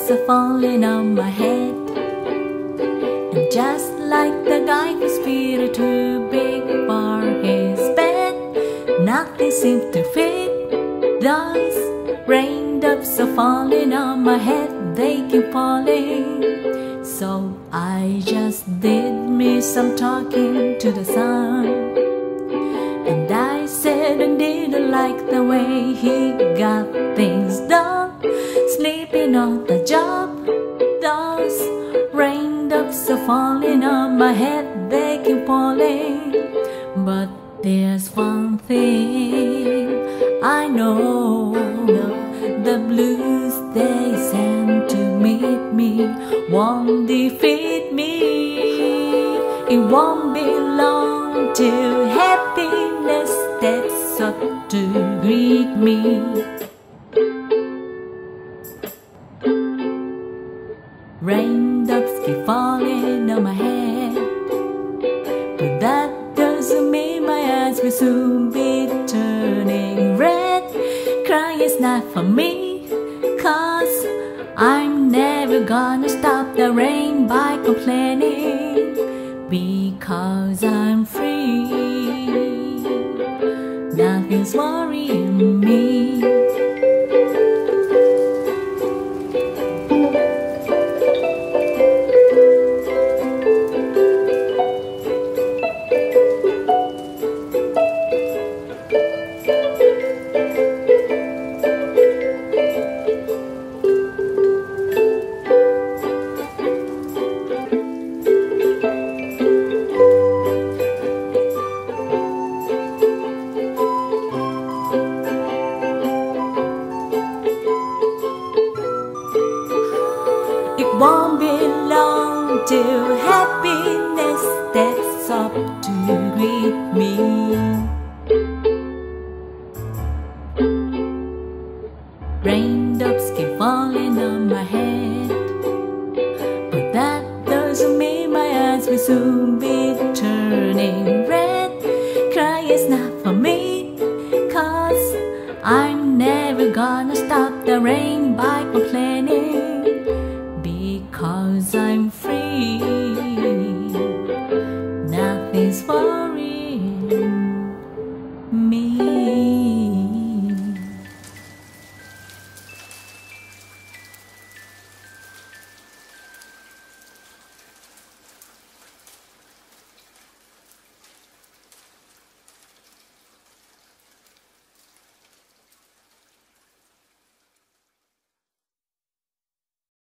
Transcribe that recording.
raindrops are falling on my head. And just like the guy whose feet are too big for his bed, nothing seems to fit. Those raindrops are falling on my head, they keep falling. So I just did me some talking to the sun, and I said I didn't like the way he got things done, sleeping on the job. Those raindrops are falling on my head, they keep falling. But there's one thing I know, the blues they send to meet me won't defeat me. It won't be long till happiness steps up to greet me. Raindrops keep falling on my head, but that doesn't mean my eyes will soon be turning red. Crying is not for me, 'cause I'm never gonna stop the rain by complaining, because I'm free. Nothing's worrying me. It won't be long till happiness steps up to greet me. Raindrops keep falling on my head, but that doesn't mean my eyes will soon